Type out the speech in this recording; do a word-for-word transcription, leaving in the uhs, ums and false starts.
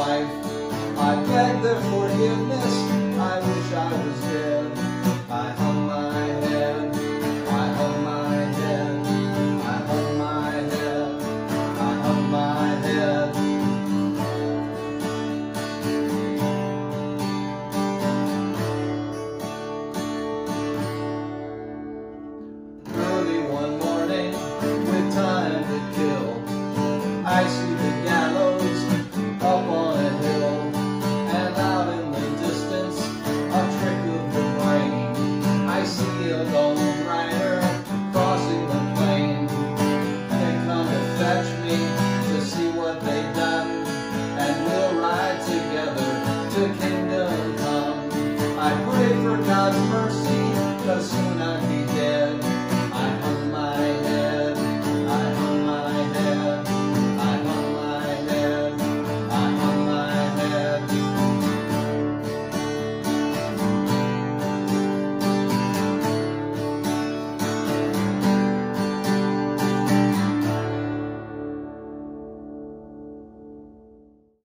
wife. I beg their forgiveness, I wish I was dead. I hung my head, I hung my head, I hung my head, I hung my head. Early one morning, with time to kill, I see the gallows up on a hill, and out in the distance, a trick of the brain. I see a lone rider crossing the plain. They come to fetch me.